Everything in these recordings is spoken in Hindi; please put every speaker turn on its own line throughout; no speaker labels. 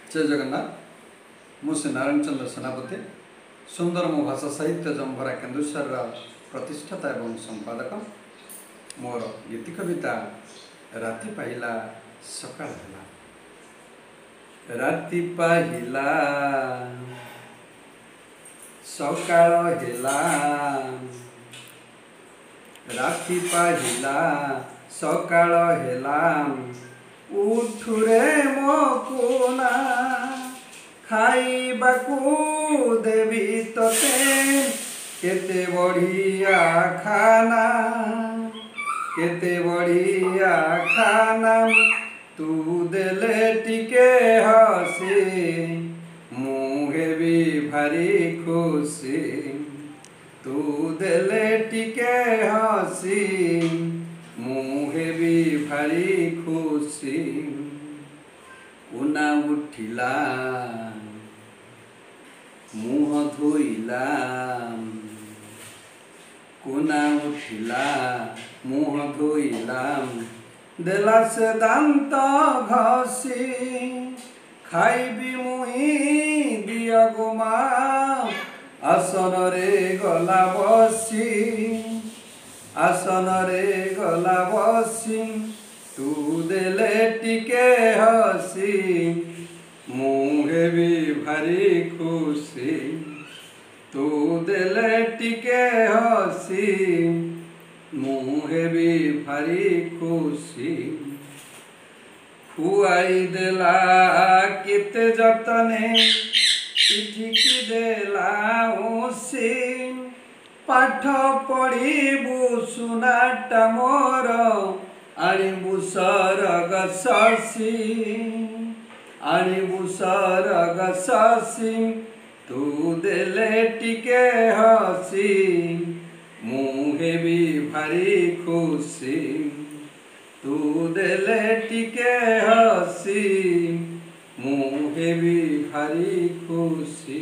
जय जगन्नाथ। मुझे नारायण चंद्र सेनापति सुंदर मो भाषा साहित्य जंभरा केन्दुसर प्रतिष्ठाता एवं संपादक। मोर गीति कविता राति पाहिला सकाळ ହେଲା। राति पाहिला सकाळ ହେଲା, राति पाहिला सकाळ ହେଲା, उठुरे मो कोना खाइबाकू देवी तोते केते बढ़िया खाना, केते बढ़िया खाना तू देले टिके हसी मुहे भी भारी खुशी, तू देले टिके हसी मुहे भी भारी खुशी। उना उठिला मुह धोइला, कुना उठिला मुह धोइला, देला से दांत घसी खाइबी मुई दिया गोमा आसन रे गला बसी, आसन रे गला बसी तू देले टिके हसी मुहे भी भारी खुशी, तू देले टिके हसी मुहे भी भारी खुशी। खुआई देला केते जतने पिठिकी देला उसी, पाठ पढ़िबू सुनाटा मोर आनिबू सरग शशि, आनिबू सरग शशि तू देले टिके हसी मुहे भी भारी खुशी, तू देले टिके हसी मुहे भी भारी खुशी।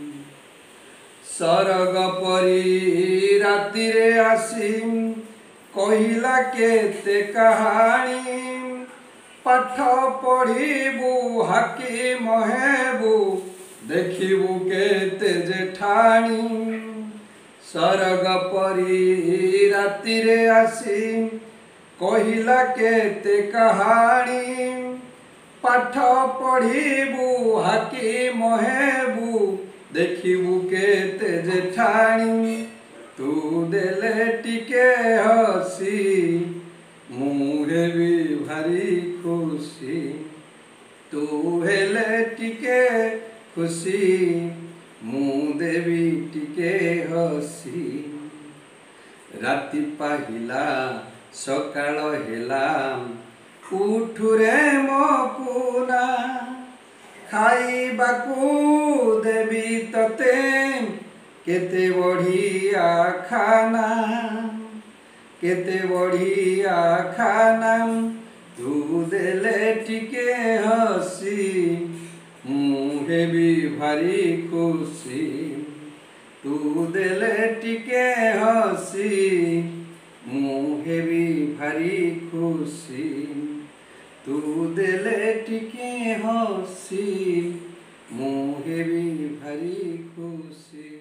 सरग परी राति रे आसी कहिला केते कहानी, पाठ पढ़िबू हाकिम हेबू देखिबू केते जेठानी। सरग परी राति रे आसी कहिला केते कहानी, पाठ पढ़िबू हाकिम हेबू देखिबू केते जेठानी। तू देले टिके हसी मुहे भी भारी खुशी, तू हेले टिके खुशी मु देवी टिके हसी। राति पाहिला सकाळ ହେଲା, उठुरे मो कोना खाइबाकू देवी तोते केते बढ़िया खाना, केते बढ़िया खाना तू देले टिके हसी मुहे भी भारी खुशी, तू देले टिके हसी मुहे भी भारी खुशी, तू देले टिके हसी मुहे भी भारी खुशी।